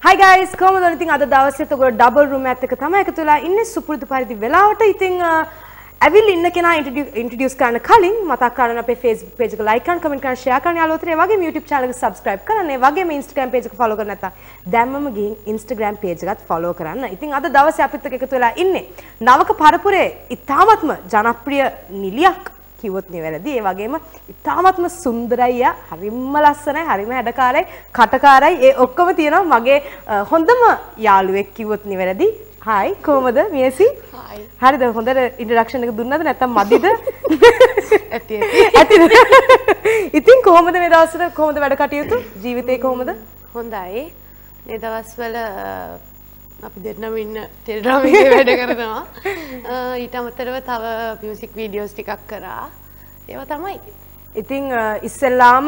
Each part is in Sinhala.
Hi guys, කොහොමද ඉතින් අද දවසේ ඔයගොල්ලෝ ඩබල් රූම් එකත් එක්ක තමයි එකතු වෙලා ඉන්නේ සුපුරුදු පරිදි වෙලාවට. ඉතින් ඇවිල්ලා ඉන්න කෙනා ඉන්ට්‍රොඩියුස් කරන්න කලින් මතක් කරගන්න අපේ Facebook page එක like කරන්න, comment කරන්න, share කරන්න, යාළුවෝතර ඒ වගේම YouTube channel එක subscribe කරන්න, ඒ වගේම Instagram page එක follow කරන්න නැත්නම් දැම්මම ගිහින් Instagram page එකත් follow කරන්න. ඉතින් අද දවසේ අපිත් එක්ක එකතු වෙලා ඉන්නේ නවක පරපුරේ ඉතාමත්ම ජනප්‍රිය නිලියක් කිව්වොත් නෙවෙයි. ඒ වගේම ඉතාමත්ම සුන්දරයි, හරිම ලස්සනයි, හරිම හැඩකාරයි, කටකාරයි. ඒ ඔක්කොම තියෙනවා මගේ හොඳම යාළුවෙක් කිව්වොත් නෙවෙයි. Hi, කොහමද මියසි? Hi. හරිද? හොඳට ඉන්ට්‍රොඩක්ෂන් එක දුන්නද නැත්නම් මදිද? ඇති. ඉතින් කොහමද මේ දවස්වල කොහමද වැඩ කටයුතු? ජීවිතේ කොහමද? හොඳයි. මේ දවස්වල අපි දෙන්නම ඉන්න ටෙලිග්‍රෑම් එකේ වැඩ කරනවා. ඊට අමතරව තව මියුසික් වීඩියෝස් ටිකක් කරා. ඒවා තමයි. ඉතින් ඉස්සෙල්ලාම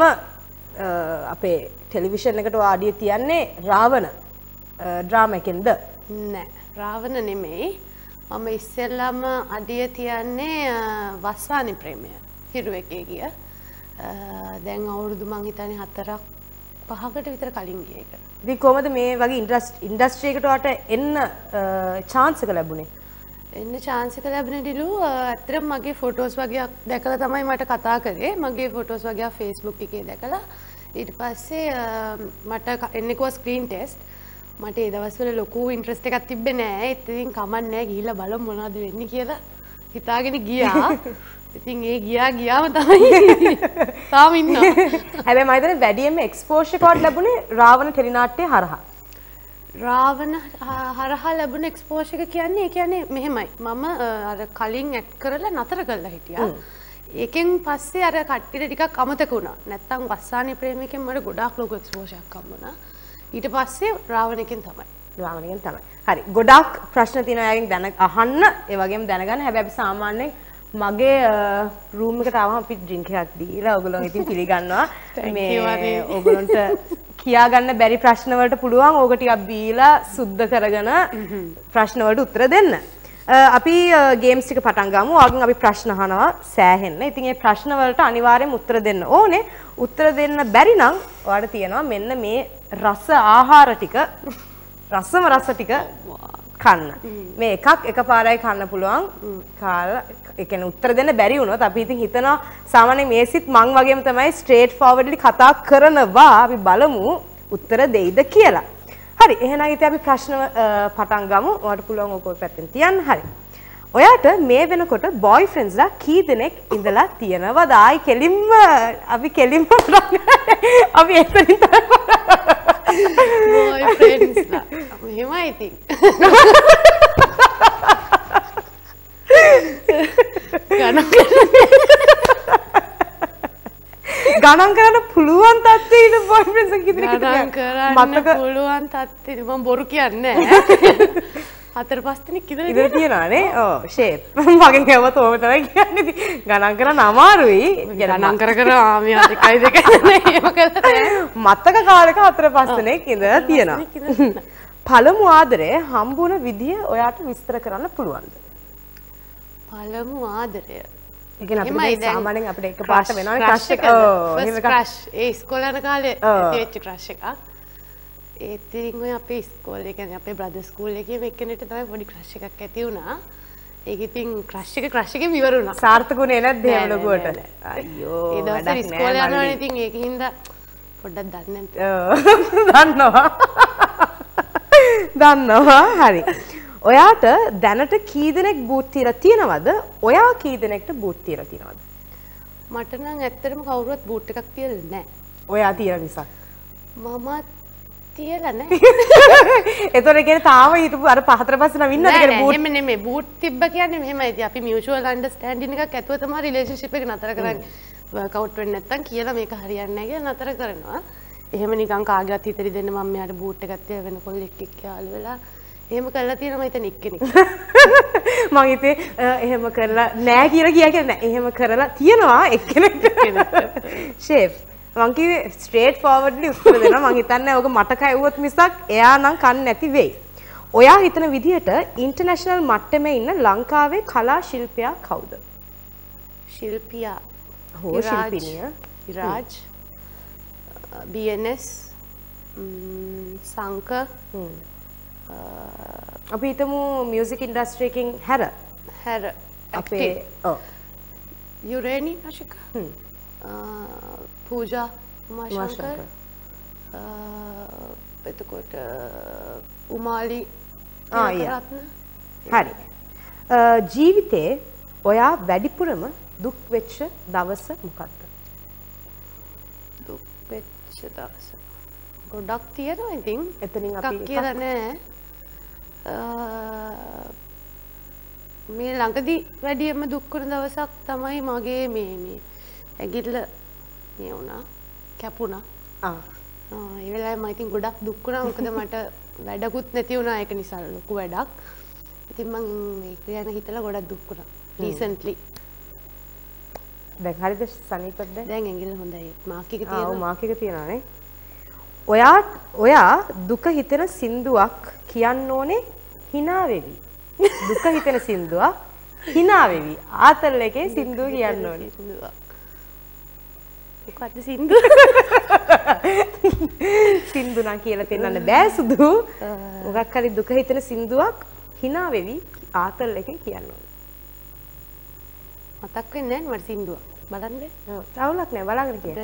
අපේ ටෙලිවිෂන් එකට ආඩිය තියන්නේ රාවණ ඩ්‍රාමා එකෙන්ද? නෑ. රාවණ නෙමෙයි. මම ඉස්සෙල්ලාම අඩිය තියන්නේ වස්වානි ප්‍රේමය හිරු එකේ ගිය. දැන් අවුරුදු මං හිතන්නේ 4-5කට විතර කලින් ගිය එක. ඉතින් කොහමද මේ වගේ ඉන්ඩස්ට්‍රි එකට වට එන්න chance එක ලැබුණේ? එන්න chance එක ලැබුණේදිලු ඇත්තටම මගේ ෆොටෝස් වගේක් දැකලා තමයි මට කතා කරේ. මගේ ෆොටෝස් වගේක් Facebook එකේ දැකලා ඊට පස්සේ මට එන්නේ කො ස්ක්‍රීන් ටෙස්ට්. මට ඒ දවස්වල ලොකු ඉන්ට්‍රස්ට් එකක් තිබ්බේ නෑ. ඉතින් කමක් නෑ ගිහිල්ලා බලමු මොනවද වෙන්නේ කියලා හිතාගෙන ගියා. ඉතින් ඒ ගියාම තමයි තාම ඉන්නවා. හැබැයි මම හිතන්නේ වැඩියෙන්ම එක්ස්පෝෂර් එකක් ලැබුණේ රාවණ ටෙලිනාට්‍යය හරහා. රාවණ හරහා ලැබුණ එක්ස්පෝෂර් එක කියන්නේ ඒ කියන්නේ මෙහෙමයි. මම අර කලින් ඇක්ට් කරලා නතර කරලා හිටියා. ඒකෙන් පස්සේ අර කට්ටියට ටිකක් අමතක වුණා. නැත්තම් වස්සානි ප්‍රේමිකෙන් මට ගොඩාක් ලොකු එක්ස්පෝෂර් එකක් හම්බුණා. ඊට පස්සේ රාවණකෙන් තමයි. රාවණකෙන් තමයි. හරි. ගොඩාක් ප්‍රශ්න තියෙනවා එයාගෙන් දැන අහන්න, ඒ වගේම දැනගන්න. හැබැයි අපි සාමාන්‍යයෙන් මගේ රූම් එකට ආවම අපි ඩ්‍රින්ක් එකක් දීලා ඔයගොල්ලෝ ඉතින් පිළිගන්නවා. මේ ඔයගොල්ලන්ට කියා ගන්න බැරි ප්‍රශ්න වලට පුළුවන් ඕක ටිකක් බීලා සුද්ධ කරගෙන ප්‍රශ්න වලට උත්තර දෙන්න. අපි ගේම්ස් ටික පටන් ගමු. ආගෙන් අපි ප්‍රශ්න අහනවා සෑහෙන්න. ඉතින් මේ ප්‍රශ්න වලට අනිවාර්යයෙන්ම උත්තර දෙන්න ඕනේ. උත්තර දෙන්න බැරි නම් ඔයාලට තියෙනවා මෙන්න මේ රස ආහාර ටික, රසම රස ටික කන්න. මේ එකපාරයි කන්න පුළුවන්. කාලා ඒ කියන්නේ උත්තර දෙන්න බැරි වුණොත් අපි ඉතින් හිතනවා සාමාන්‍යයෙන් මේසිත් මං වගේම තමයි ස්ට්‍රේට් ෆෝවර්ඩ්ලි කතා කරනවා. අපි බලමු උත්තර දෙයිද කියලා. හරි. එහෙනම් ඉතින් අපි ප්‍රශ්න පටන් ගමු. ඔයාලට පුළුවන් ඔක පැත්තෙන් තියන්න. හරි. ඔයාට මේ වෙනකොට බොයිෆ්‍රෙන්ඩ්ස්ලා කී දෙනෙක් ඉඳලා තියෙනවද? ආයි කෙලින්ම අපි අපි එතනින් බොයිෆ්‍රෙන්ඩ්ස්ලා මෙහෙමයි ඉතින්. ගණන් කරන්න පුළුවන් තත්ත්වයේ ඉන්න බොයිෆ්‍රෙන්ඩ්ස් කී දෙනෙක් ගණන් කරන්න පුළුවන් තත්ත්වෙ මම බොරු කියන්නේ නෑ. 4-5 දෙනෙක් ඉඳලා තියෙනවානේ. ඔව් ෂේප්. මගෙන් කියවත ඕම තමයි කියන්නේ. ගණන් කරන්න අමාරුයි. ගණන් කර මේ 1 2 නේ එහෙම කරලා නෑ. මතක කාලෙක 4-5 දෙනෙක් ඉඳලා තියෙනවා. පළමු ආදරේ හම්බුන විදිය ඔයාට විස්තර කරන්න පුළුවන්ද? පළමු ආදරය. ඒ කියන්නේ අපිට සාමාන්‍යයෙන් අපිට එකපාරට වෙනවා ක්‍රෂ් එක. ඔව් ක්‍රෂ්. ඒ ඉස්කෝලේ යන කාලේ ඇතිවෙච්ච ක්‍රෂ් එකක්. ඒත් ඉතින් ඔය අපේ ඉස්කෝලේ කියන්නේ අපේ බ්‍රදර් ස්කූල් එකේම එක්කෙනෙක්ට තමයි පොඩි ක්‍රෂ් එකක් ඇති වුණා. ඒක ඉතින් ක්‍රෂ් එකෙන් ඉවර වුණා. සාර්ථකුනේ නැද්ද එහෙම ලොකුවට? අයියෝ. ඒ දවස්වල ඉස්කෝලේ යනවනේ ඉතින් ඒකින්ද පොඩ්ඩක් දන්නේ දන්නවා. දන්නවා. හරි. ඔයාට දැනට කී දෙනෙක් බූට් තියලා තියෙනවද? ඔයා කී දෙනෙක්ට බූට් තියලා තියෙනවද? මට නම් ඇත්තටම කවුරුවත් බූට් එකක් තියලා නැහැ. ඔයා තියලා නිසා. මම තියලා නැහැ. ඒතොර කියන්නේ තාම හිටපු අර 4 පස්සේ නම් ඉන්නද කියලා බූට්. නෑ නෙමෙයි බූට් තිබ්බ කියන්නේ මෙහෙමයි. ඉතින් අපි මියුචුවල් අන්ඩර්ස්ටෑන්ඩින් එකක් ඇතුව තමයි රිලේෂන්ෂිප් එක නතර කරන්නේ. වර්ක්අවුට් වෙන්නේ නැත්තම් කියලා මේක හරියන්නේ නැහැ කියලා නතර කරනවා. එහෙම නිකන් කාගේවත් හිතරි දෙන්න මම මෙයාට බූට් එකක් තියලා වෙන කොල්ලෙක් එක්ක යාළු වෙලා එහෙම කරලා තියෙනවා මම එක්කෙනෙක්. මම හිතේ එහෙම කරලා නෑ කියලා කියන්නේ නෑ. එහෙම කරලා තියෙනවා එක්කෙනෙක්. ෂේප්. මං කිව්වේ ස්ට්‍රේට් ෆෝවර්ඩ්ලි උත්තර දෙනවා. මං හිතන්නේ ඔක මට කැවුවොත් මිසක් එයා නම් කන්නේ නැති වෙයි. ඔයා හිතන විදිහට ඉන්ටර්නැෂනල් මට්ටමේ ඉන්න ලංකාවේ කලා ශිල්පියා කවුද? ශිල්පියා. හෝ ශිල්පිනිය. ඉරාජ්. BNS සංක අපි හිතමු මියුසික් ඉන්ඩස්ට්‍රි එකකින් හැර අපේ ඔව් යුරේනි අශික පූජා උමාශංකර් එතකොට උමාලි රත්න හරි ජීවිතේ ඔයා වැඩිපුරම දුක් වෙච්ච දවස මොකක්ද දුක් වෙච්ච දවස ගොඩක් තියෙනවා ඉතින් එතනින් අපි කියලා නෑ මේ ළඟදී වැඩියම දුක් වුණ දවසක් තමයි මගේ මේ ඇඟිල්ල මේ වුණා කැපුණා ඒ වෙලාවේ මම ඉතින් ගොඩක් දුක් වුණා මොකද මට වැඩකුත් නැති වුණා ඒක නිසා ලොකු වැඩක් ඉතින් මම ඒක ගැන හිතලා ගොඩක් දුක් වුණා රීසන්ට්ලි දැන් හරිද සනීපද දැන් ඇඟිල්ල හොඳයි මාක් එක තියෙනවා ඔව් මාක් එක තියෙනවා නේ ඔයා දුක හිතෙන සින්දුවක් කියන්න ඕනේ hina වෙවි දුක හිතෙන සින්දුවක් hina වෙවි ආතල් එකේ සින්දුව කියන්න ඕනේ මොකක්ද සින්දුව සින්දු නම් කියලා පෙන්නන්න බෑ සුදු මොකක් හරි දුක හිතෙන සින්දුවක් hina වෙවි ආතල් එකේ කියන්න ඕනේ මතක් වෙන්නේ නැහැ මට සින්දුව බලන්න ඔව් තවලක් නෑ බලාගෙන කියන්න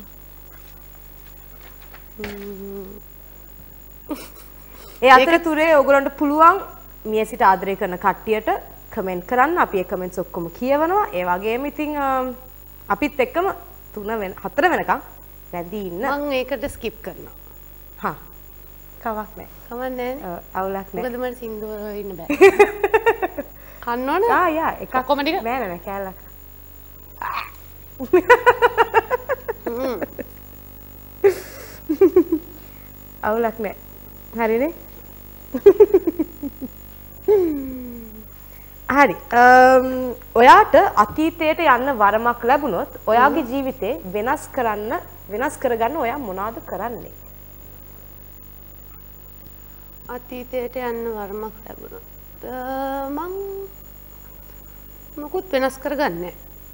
ඒ අතරතුරේ ඔයගොල්ලන්ට පුළුවන් මිය සිට ආදරය කරන කට්ටියට කමෙන්ට් කරන්න අපි ඒ කමෙන්ට්ස් ඔක්කොම කියවනවා ඒ වගේම ඉතින් අපිත් එක්කම 4 වෙනකම් රැඳී ඉන්න මම ඒකට ස්කිප් කරනවා හා කවක් නෑ කවන්නේ අවුලක් නෑ මොකද මට සින්දුව ඉන්න බෑ කන්න ඕන යා එකක් ඔක්කොම ටික නෑ නෑ කෑල්ලක් අවුලක් නෑ හරිනේ හරි ඔයාට අතීතයට යන්න වරමක් ලැබුණොත් ඔයාගේ ජීවිතේ වෙනස් කරගන්න ඔයා මොනවද කරන්නේ අතීතයට යන්න වරමක් ලැබුණොත් මං මොකුත් වෙනස් කරගන්නේ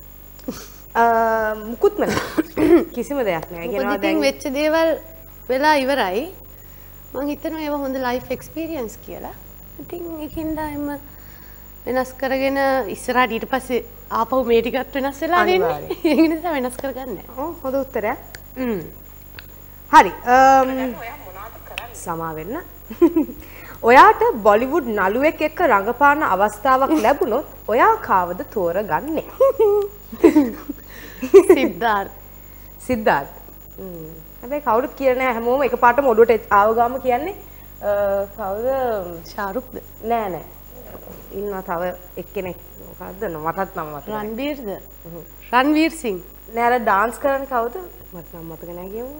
මුකුත්ම කිසිම දෙයක් නෑ කියනවා දැන් වෙච්ච දේවල් වෙලා ඉවරයි මං හිතනවා ඒව හොඳ ලයිෆ් එක්ස්පීරියන්ස් කියලා ඉතින් ඒකින්ද එම වෙනස් කරගෙන ඉස්සරහට ඊට පස්සේ ආපහු මේ ටිකත් වෙනස් වෙලා ඉන්නේ ඒ නිසා වෙනස් කරගන්නේ ඔව් හොඳ උත්තරයක් හරි සමා වෙන්න ඔයාට බොලිවුඩ් නළුවෙක් එක්ක රඟපාන අවස්ථාවක් ලැබුණොත් ඔයා කාවද තෝරගන්නේ සිද්ධාර්ථ හැබැයි කවුරුත් කියන්නේ නැහැ හැමෝම එකපාරටම ඔළුවට ආව ගාම කියන්නේ කවුද ශාරුක්ද නෑ ඉන්නවා තව එක්කෙනෙක් මොකද්ද මටත් නම මතක රන්වීර්ද රන්වීර් සිං නෑ අර ඩාන්ස් කරන්නේ කවුද මට නම් මතක නෑ කියමු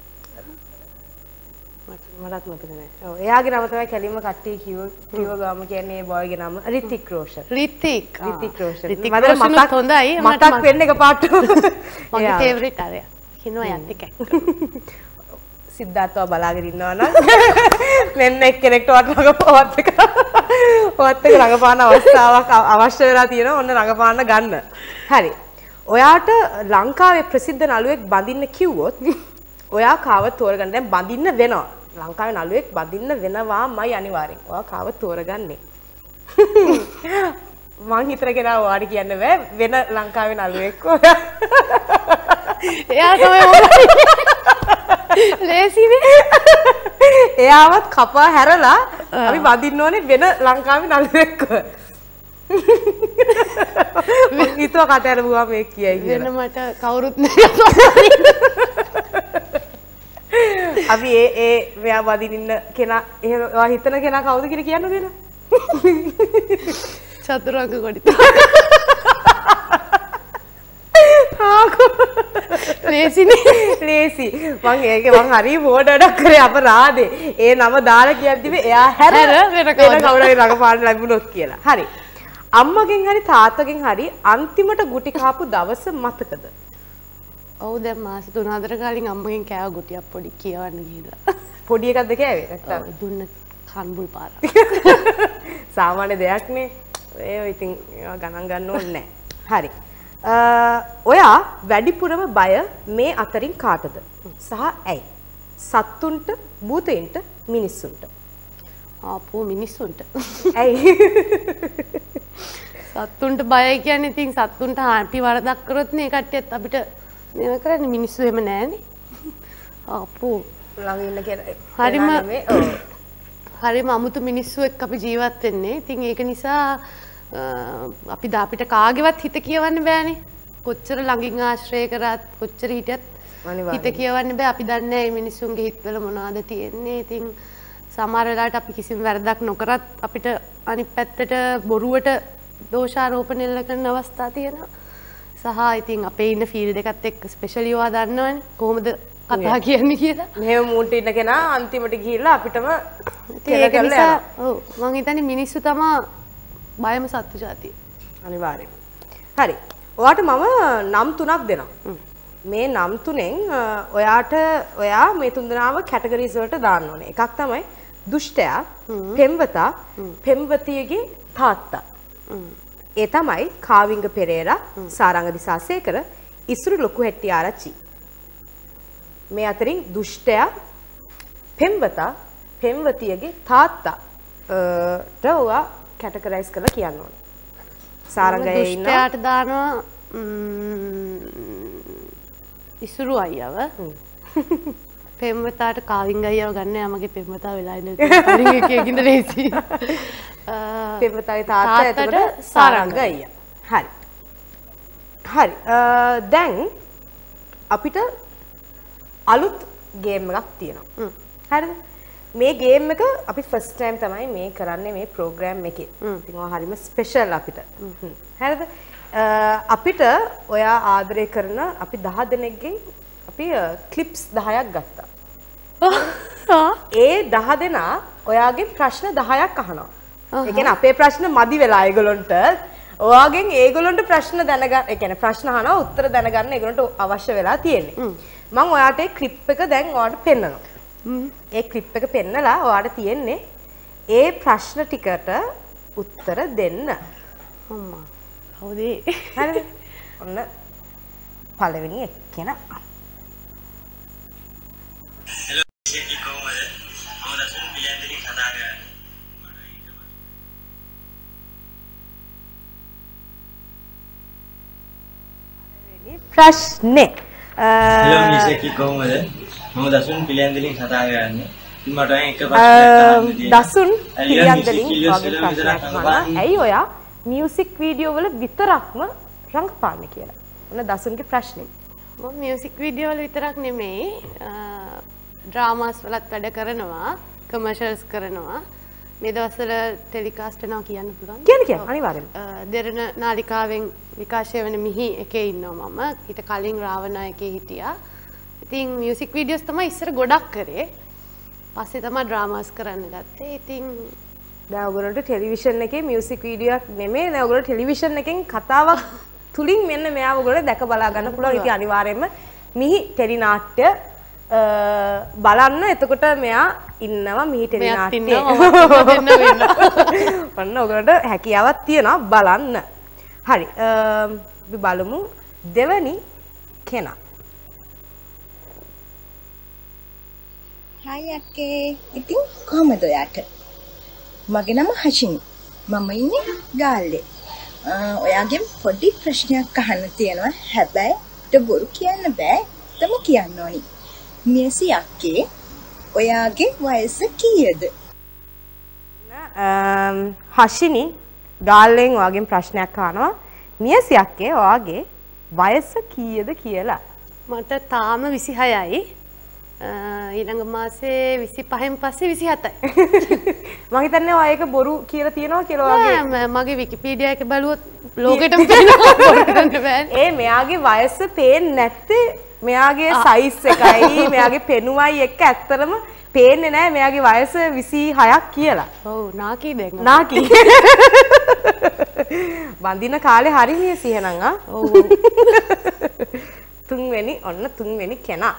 මටත් මතක නෑ ඔව් එයාගේ නම තමයි කැලින්ම කට්ටිය කිව්ව ගාම කියන්නේ ඒ බෝයිගේ නම රිතික් රෝෂන් රිතික් රෝෂන් මට හොඳයි මතක් වෙන්න එකපාරට මගේ ෆේවරිට් අරයා කිනෝ යත් එක සිද්ධාර්ථව බලාගෙන ඉන්නවා නම් මෙන්න එක්කෙනෙක්ට ඔත් එක රඟපාන අවස්ථාවක් අවශ්‍ය වෙලා තියෙනවා ඔන්න රඟපාන්න ගන්න. හරි. ඔයාට ලංකාවේ ප්‍රසිද්ධ නළුවෙක් බඳින්න කිව්වොත් ඔයා කාව තෝරගන්න දැන් බඳින්න වෙනවා. ලංකාවේ නළුවෙක් බඳින්න වෙනවාමයි අනිවාර්යෙන්. ඔයා කාව තෝරගන්නේ. මං හිතරගෙන ඔයාට කියන්න බෑ වෙන ලංකාවේ නළුවෙක් ඔයා. එයා තමයි ලේසිනේ එයාවත් කපා හැරලා අපි වදින්න ඕනේ වෙන ලංකාවේ නළුවෙක්ව හිතුව කට ඇරපුවා මේ කියයි වෙන මට කවුරුත් නැහැ අපි ඒ මෙයා වදින්න ඉන්න කෙනා එහෙම ඔයා හිතන කෙනා කවුද කියලා කියන්න දෙන්න චතුරංග කොඩිත ලේසි මං ඒක මං හරි බෝඩ් වැඩක් කරේ අපරාධේ ඒ නම දාලා කියද්දිම එයා හැර වෙන කවුරු හරි රඟපාන්න ලැබුණොත් කියලා හරි අම්මගෙන් හරි තාත්තගෙන් හරි අන්තිමට ගුටි කාපු දවස මතකද ඔව් දැන් මාස 3-4 කාලෙකින් අම්මගෙන් කෑව ගුටියක් පොඩි කියවන්න ගිහලා පොඩි එකක්ද කෑවේ නැත්තම් දුන්න කන්බුල් පාරක් සාමාන්‍ය දෙයක් නේ ඒ ඉතින් ගණන් ගන්න ඕනේ නැහැ හරි ඔයා වැඩිපුරම බය මේ අතරින් කාටද සහ ඇයි සත්තුන්ට භූතයින්ට මිනිස්සුන්ට ආපෝ මිනිස්සුන්ට ඇයි සත්තුන්ට බයයි කියන්නේ ඉතින් සත්තුන්ට අපි වරදක් කරොත් නේ කට්ටියත් අපිට මේව කරන්නේ මිනිස්සු එහෙම නැහනේ ආපෝ ළඟ ඉන්න කෙනා හරිම නෙමෙයි. ඔව්. හරිම අමුතු මිනිස්සු එක්ක අපි ජීවත් වෙන්නේ. ඉතින් ඒක නිසා අපිට කාගේවත් හිත කියවන්න බෑනේ. කොච්චර ළඟින් ආශ්‍රය කරත් කොච්චර හිටියත් හිත කියවන්න බෑ. අපි දන්නේ නැහැ මේ මිනිස්සුන්ගේ හිතවල මොනවද තියෙන්නේ. ඉතින් සමහර වෙලාවට අපි කිසිම වැරදක් නොකරත් අපිට අනිත් පැත්තට බොරුවට දෝෂාරෝපණ එල්ල කරන අවස්ථා තියෙනවා. සහ ඉතින් අපේ ඉන්න ෆීල්ඩ් එකත් එක්ක ස්පෙෂලි ඔයා දන්නවනේ කොහොමද කතා කියන්නේ කියලා. මෙහෙම මූන්ට ඉන්න කෙනා අන්තිමට ගිහිල්ලා අපිටම ඒක නිසා ඔව් මං හිතන්නේ මිනිස්සු තමයි බයම සත්තු జాතිය. අනිවාර්යයෙන්. හරි. ඔයාට මම නම් තුනක් දෙනවා. මේ නම් තුනෙන් ඔයා මේ තුන්දෙනාව කැටගරිස් වලට දාන්න ඕනේ. එකක් තමයි දුෂ්ටයා, පෙම්වතා, පෙම්වතියගේ තාත්තා. ඒ තමයි කාවිංග පෙරේරා, සාරංග දිසාසේකර, ඉසුරු ලොකු හෙට්ටි ආරච්චි. මේ අතරින් දුෂ්ටයා, පෙම්වතා, පෙම්වතියගේ තාත්තා ඔයා කැටගරයිස් කරලා කියන්න ඕනේ. සාරංගයේ ඉන්න දුෂ්ටයාට දානවා ඉසුරු අයියව. පෙම්වතාට කාවිංග අයියව ගන්න යාමගේ පෙම්වතා වෙලා ඉන්න කලින් එකකින්ද ලේසි. පෙම්වතාගේ තාත්තා එතකොට සාරංග අයියා. හරි. හරි. දැන් අපිට අලුත් ගේම් එකක් තියෙනවා. හරිද? මේ ගේම් එක අපි ෆස්ට් ටයිම් තමයි මේ කරන්නේ මේ ප්‍රෝග්‍රෑම් එකේ. ඉතින් ඔය හරිම ස්පෙෂල් අපිට. හරිද? අපිට ඔයා ආදරය කරන අපි 10 දෙනෙක්ගෙන් අපි ක්ලිප්ස් 10ක් ගත්තා. ඒ 10 දෙනා ඔයාගෙන් ප්‍රශ්න 10ක් අහනවා. ඒ කියන්නේ අපේ ප්‍රශ්න මදි වෙලා ඒගොල්ලන්ට ඔයාගෙන් ඒගොල්ලන්ට ප්‍රශ්න දැනගන්න, ඒ කියන්නේ ප්‍රශ්න අහනවා උත්තර දැනගන්න ඒගොල්ලන්ට අවශ්‍ය වෙලා තියෙන්නේ. මම ඔයාට ඒ ක්ලිප් එක දැන් ඔයාට පෙන්නනවා. ඒ ක්ලිප් එක පෙන්නලා ඔයාට තියෙන්නේ ඒ ප්‍රශ්න ටිකට උත්තර දෙන්න. අම්මා. හවුද? හරිද? ඔන්න පළවෙනි එක්කෙනා. හෙලෝ ඉෂේ කොහමද? මම දසුන් පිළියන්දලි කතා කරන්නේ. ප්‍රශ්නේ. හෙලෝ ඉෂේ කොහමද? මම දසුන් පිළියන්දලි කතා කරන්නේ. ඉතින් මට එක ප්‍රශ්නයක් දසුන් පිළියන්දලින් වගේ ප්‍රශ්නයක් අහනවා. ඇයි ඔයා මියුසික් වීඩියෝ වල විතරක්ම රඟපාන්නේ කියලා. ඔන්න දසුන්ගේ ප්‍රශ්නේ. මම මියුසික් වීඩියෝ වල විතරක් නෙමෙයි ඩ්‍රාමාස් වලත් වැඩ කරනවා, කමර්ෂල්ස් කරනවා. මේ දවස්වල ටෙලිකාස්ට් වෙනවා කියන්න පුළුවන්. කියන්න අනිවාර්යෙන්ම. දෙරණ නාලිකාවෙන් විකාශය වෙන මිහි එකේ ඉන්නවා මම. ඊට කලින් රාවණා එකේ හිටියා. ඉතින් මියුසික් වීඩියෝස් තමයි ඉස්සර ගොඩක් කරේ. පස්සේ තමයි ඩ්‍රාමාස් කරන්න ගත්තේ. ඉතින් දැන් ඔයගොල්ලන්ට ටෙලිවිෂන් එකේ මියුසික් වීඩියෝක් නෙමෙයි, දැන් ඔයගොල්ලෝ ටෙලිවිෂන් එකෙන් කතාවක් තුලින් මෙන්න මෙයාව ඔයගොල්ලෝ දැක බලා ගන්න පුළුවන්. ඉතින් අනිවාර්යයෙන්ම මිහි ටෙලි නාට්‍ය බලන්න. එතකොට මෙයා ඉන්නවා මිහි ටෙලි නාට්‍යයේ. ඔන්න ඔයගොල්ලන්ට හැකියාවක් තියෙනවා බලන්න. හරි. අපි බලමු දෙවනි කෙනා. හායි අක්කේ. ඉතින් කොහමද ඔයාට? මගේ නම හෂිනි. මම ඉන්නේ ගාල්ලේ. ඔයාගෙන් පොඩි ප්‍රශ්නයක් අහන්න තියෙනවා. හැබැයි ට බොරු කියන්න බෑ. තම කියන්න ඕනි. මියසි අක්කේ ඔයාගේ වයස කීයද? හෂිනි ගාල්ලෙන් ඔයාගෙන් ප්‍රශ්නයක් අහනවා. මියසි අක්කේ ඔයාගේ වයස කීයද කියලා. මට තාම 26යි. ඊළඟ මාසේ 25න් පස්සේ 27යි. මම හිතන්නේ ඔය ඒක බොරු කියලා තියනවා කියලා වගේ. නෑ මගේ විකිපීඩියා එක බලුවොත් ලෝකෙටම පේනවා බොරු කරන්න බෑනේ. ඒ මෙයාගේ වයස පේන්නේ නැත්තේ මෙයාගේ සයිස් එකයි මෙයාගේ පෙනුමයි එක්ක ඇත්තටම පේන්නේ නැහැ මෙයාගේ වයස 26ක් කියලා. ඔව් නාකි දැන්. නාකි. වඳින කාලේ හරි මියසි එහෙනම් ආ. ඔව්. තුන්වෙනි කෙනා.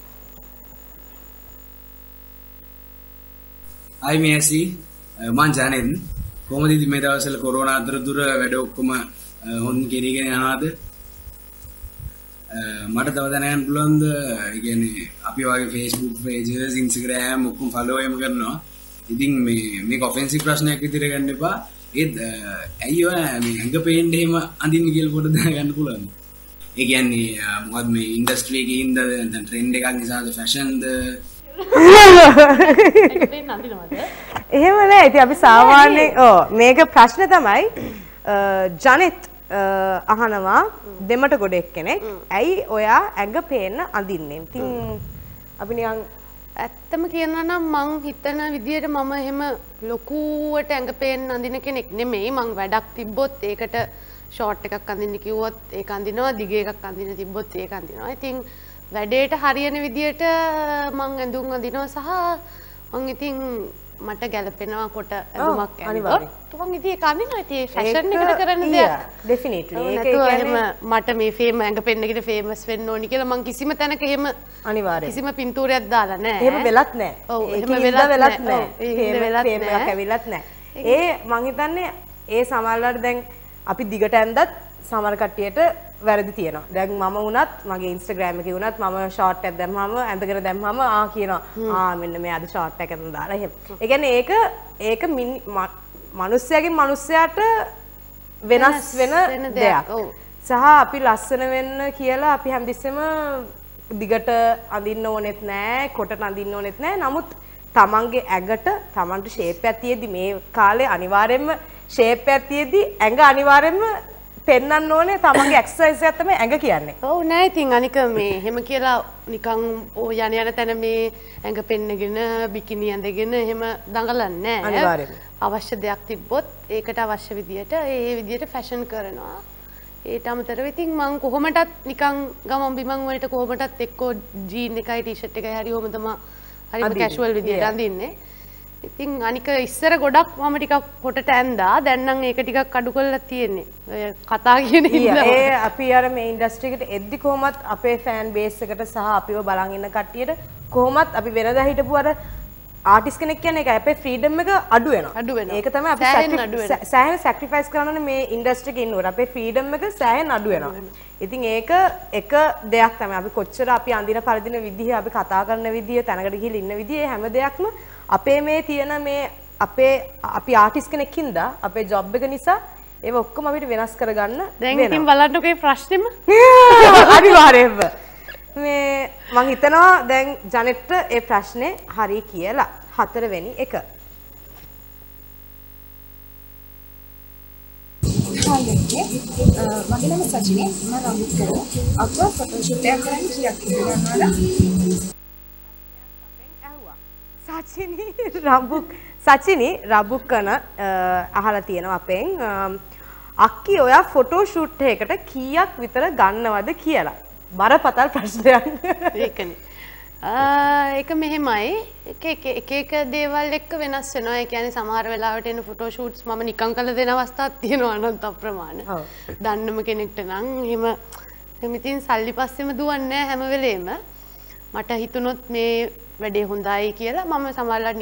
අයි මේසි මං ජානෙන් කොහොමද ඉතින් මේ දවස්වල කොරෝනා අතරතුර වැඩ ඔක්කොම හොන් කෙරීගෙන යනවාද? මට තව දැනගන්න පුළුවන්ද? ඒ කියන්නේ අපි වගේ Facebook pages Instagram ඔක්කොම follow එම කරනවා. ඉතින් මේක ඔෆෙන්සිව් ප්‍රශ්නයක් විදිහට ගන්න එපා. ඒත් ඇයි ඔය මේ ඇඟ පේන්න එහෙම අඳින්න කියලා පොඩ්ඩක් දැනගන්න පුළුවන්. ඒ කියන්නේ මොකද මේ ඉන්ඩස්ට්‍රි එකේ ඉඳ දැන් ට්‍රෙන්ඩ් එකක් නිසාද ෆැෂන්ද එහෙම නෑ. ඉතින් අපි සාමාන්‍යයෙන් මේක ප්‍රශ්න තමයි ජනෙත් අහනවා දෙමට ගොඩෙක් කෙනෙක් ඇයි ඔයා ඇඟ පේන්න අඳින්නේ. ඉතින් අපි නිකන් ඇත්තම කියනවා නම් මං හිතන විදියට මම එහෙම ලොකුවට ඇඟ පේන්න අඳින කෙනෙක් නෙමෙයි. මං වැඩක් තිබ්බොත් ඒකට ෂෝට් එකක් අඳින්න කිව්වොත් ඒක අඳිනවා. දිග එකක් අඳින්න තිබ්බොත් ඒක අඳිනවා. ඉතින් වැඩේට හරියන විදියට මං ඇඳුම් අඳිනවා සහ මං ඉතින් මට ගැලපෙනවා කොට ඇඳුමක් ඇඳුවා. මං ඉතින් ඒක අඳිනවා. ඉතින් ෆැෂන් එකට කරන දෙයක්. ඩෙෆිනිට්ලි. ඒක කියන්නේ මට මේ ෆේම ඇඟ පෙන්නගෙන ෆේමස් වෙන්න ඕනි කියලා මං කිසිම තැනක එහෙම අනිවාර්යයෙන් කිසිම පින්තූරයක් දාලා නැහැ. එහෙම වෙලත් නැහැ. ඔව් එහෙම වෙලත් නැහැ. එහෙම එකක් ඇවිලත් නැහැ. ඒ මං හිතන්නේ ඒ සමහරවල්ලාට දැන් අපි දිගට ඇඳත් සමහර කට්ටියට වැරදි තියෙනවා. දැන් මම වුණත් මගේ Instagram එකේ වුණත් මම ෂෝට් එකක් දැම්මම ඇඳගෙන දැම්මම කියනවා මෙන්න මේ අද ෂෝට් එකක් ඇඳන් දාලා එහෙම. ඒ කියන්නේ ඒක මිනිස්සයාගෙන් මිනිස්සයාට වෙනස් වෙන දෙයක්. සහ අපි ලස්සන වෙන්න කියලා අපි හැමතිස්සෙම දිගට අඳින්න ඕනෙත් නෑ, කොටට අඳින්න ඕනෙත් නෑ. නමුත් තමන්ගේ ඇඟට තමන්ට ෂේප් එකක් තියෙද්දි මේ කාලේ අනිවාර්යයෙන්ම ෂේප් එකක් තියෙද්දි ඇඟ අනිවාර්යයෙන්ම පෙන්වන්න ඕනේ. තමන්ගේ එක්සර්සයිස් එකක් තමයි ඇඟ කියන්නේ. ඔව් නෑ ඉතින් අනික මේ එහෙම කියලා නිකන් යන තැන මේ ඇඟ පෙන්නගෙන බිකිනි ඇඳගෙන එහෙම දඟලන්නේ නෑ. අනිවාර්යයෙන්ම අවශ්‍ය දෙයක් තිබ්බොත් ඒකට අවශ්‍ය විදියට ඒ විදියට ෆැෂන් කරනවා. ඒට අමතරව ඉතින් මං කොහොමටත් නිකන් ගමන් බිමන් වලට කොහොමටත් එක්කෝ ජීන් එකයි ටී-ෂර්ට් එකයි හරි ඔහොම තමයි හරිම කැෂුවල් විදියට අඳින්නේ. ඉතින් අනික ඉස්සර ගොඩක් මම ටිකක් කොටට ඇඳා. දැන් නම් ඒක ටිකක් අඩු කරලා තියෙන්නේ. ඔය කතා කියන හින්දා. ඒ අපි අර මේ ඉන්ඩස්ට්‍රි එකට එද්දි කොහොමත් අපේ ෆෑන් බේස් එකට සහ අපිව බලන් ඉන්න කට්ටියට කොහොමත් අපි වෙනදා හිටපු අර ආටිස්ට් කෙනෙක් කියන්නේ ඒකයි අපේ ෆ්‍රීඩම් එක අඩු වෙනවා. ඒක තමයි අපි සෑහෙන සැක්‍රිෆයිස් කරනනේ මේ ඉන්ඩස්ට්‍රි එකේ ඉන්නකොට අපේ ෆ්‍රීඩම් එක සෑහෙන අඩු වෙනවා. ඉතින් ඒක එක දෙයක් තමයි අපි කොච්චර අපි අඳින පරදින විදිහ අපි කතා කරන විදිහ තැනකට ගිහිල්ලා ඉන්න විදිහ හැම දෙයක්ම අපේ මේ තියෙන මේ අපි ආටිස්ට් කෙනෙක් හින්දා අපේ ජොබ් එක නිසා ඒව ඔක්කොම අපිට වෙනස් කරගන්න දැන් ඉතින් බලන්නකෝ මේ ප්‍රශ්නෙම අනිවාර්යයෙන්ම මේ මං හිතනවා දැන් ජනෙට්ට ඒ ප්‍රශ්නේ හරි කියලා. 4 වෙනි එක. මගේ නම සචිනි. මම රම්බුක් කරනවා. අප්වා ෆොටෝ ෂූට් එකක් කරන්න කීයක් ඉන්නවද? සචිනි රබුක් කරන අහලා තියෙනවා අපෙන් අක්කි ඔයා ෆොටෝ ෂූට් එකකට කීයක් විතර ගන්නවද කියලා. බරපතල ප්‍රශ්නයක්. ඒකනේ. ඒක මෙහෙමයි. එක දේවල් එක්ක වෙනස් වෙනවා. ඒ කියන්නේ සමහර වෙලාවට එන ෆොටෝ ෂූට්ස් මම නිකන් කරලා දෙන අවස්ථාත් තියෙනවා අනන්ත අප්‍රමාණ. ඔව්. දන්නම කෙනෙක්ට නම් එහෙම ඉතින් සල්ලි පස්සෙම දුවන්නේ නැහැ හැම වෙලේම. මට හිතුනොත් මේ වැඩේ හොඳයි කියලා මම සමහරවිට